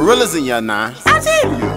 gorillas in your nine. I tell you.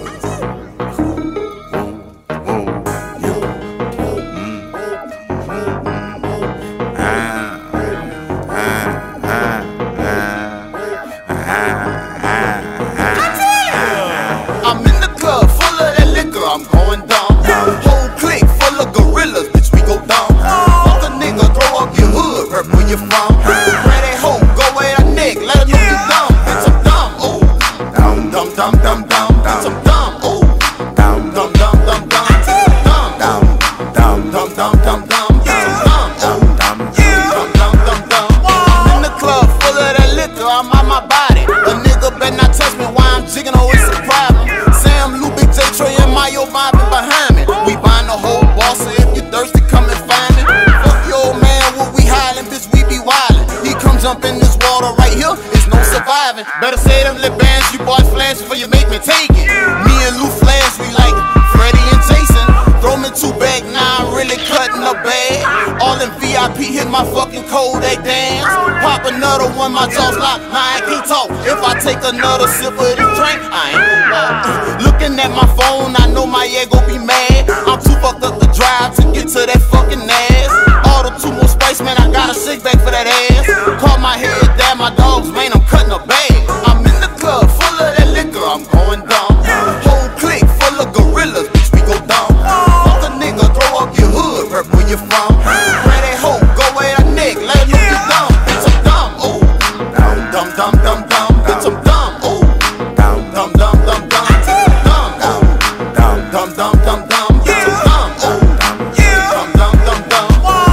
I'm in the club full of that liquor, I'm going dumb. Whole clique full of gorillas, bitch, we go dumb. Fuck a nigga, throw up your hood, hurt where you from. Grab that hoe, go away that neck, let her know you dumb. Bitch, I'm dumb, ooh. Dumb, dumb, dumb, dumb, dumb. Bitch, I'm dumb, ooh. Dumb, dumb, dumb, dumb, dumb. Dumb, dumb, dumb, dumb, dumb, dumb, dumb. Bitch, I'm dumb, ooh. Dumb, dumb, dumb, dumb, dumb. I'm in the club full of that liquor, I'm on my body. A nigga better not touch me while I'm jigging, oh, it's a problem. Sam, Lou, Big J, Trey, and Mayo mobbing behind me. We buying the whole boss, so if you thirsty, come and find me. Fuck your old man, what we hiding, bitch, we be wildin'. He come jump in this water right here, it's no surviving. Better say them lip bands, you boys flash before you make me take it. Me and Lou flash, we like Freddie and Jason. Throw me two back, now I'm really cutting a bag. All in VIP, hit my fucking Kodak dance. Pop another one, my jaw's locked, now I can't talk. If I take another sip of this drink, I ain't gon' walk. Looking at my phone, I know my ego be mad. I'm too fucked up to drive to get to that fucking ass. Order 2 more spice, man, I got a sick bag for that ass. Call my head down, my dogs, man, I'm cutting a bag. I'm in the club full of that liquor, I'm going dumb. Whole clique full of gorillas, bitch, we go dumb. Fuck a nigga, throw up your hood, hurt where you from. Grab that hoe, go away that neck, let her know you dumb. Bitch, I'm dumb, ooh. Dumb, dumb, dumb, dumb, bitch, I'm dumb, ooh. Dumb, dumb, dumb, dumb, dumb, dumb, ooh. Dumb, dumb, dumb, dumb, dumb, bitch, I'm dumb, ooh. Dumb, dumb, dumb, dumb.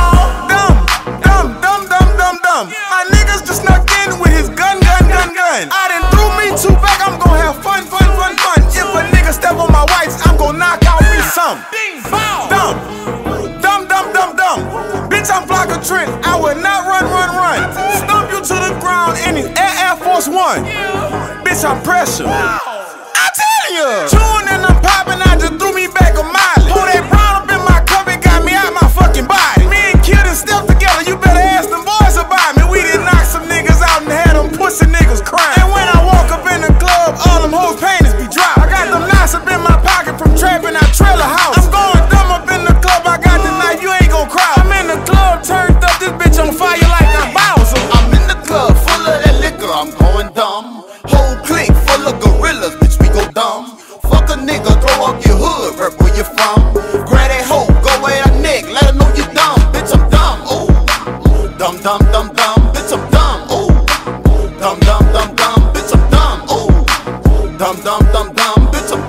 Dumb, dumb, dumb. My niggas just snuck in with his gun. I done threw me 2 back, I'm gon' have fun. If a nigga step on my whites, I'm gon' knock out me some. Dumb. Bitch, I'm Flocka Trent, I would not run. Stump you to the ground in his Air Force One. Bitch, I'm pressure. I tell ya. Chewing and I'm popping, I just threw me back a mile. Pull that brown up in my cup, it got me out my fucking body. Me and Kid and Step together, you better ask them boys about me. We done knock some niggas out and had them pussy niggas crying. And when I walk up in the club, all them hoes panties be dropped. I got them knots up in my pocket from trapping out trailer house. I'm going dumb up in the club, I got the knife, you ain't gon' cry. I'm in the club, turned up, this bitch on fire like I'm Bowser. I'm in the club full of that liquor, I'm going dumb. Whole clique full of gorillas, bitch, we go dumb. Fuck a nigga, throw up your hood, hurt where you from. Grab that hoe, go away that neck, let her know you dumb. Bitch, I'm dumb, ooh. Dumb, dumb, dumb, dumb, bitch, I'm dumb, ooh. Dumb, dumb, dumb, dumb, bitch, I'm dumb, ooh. Dumb, dumb, dumb, dumb, bitch, I'm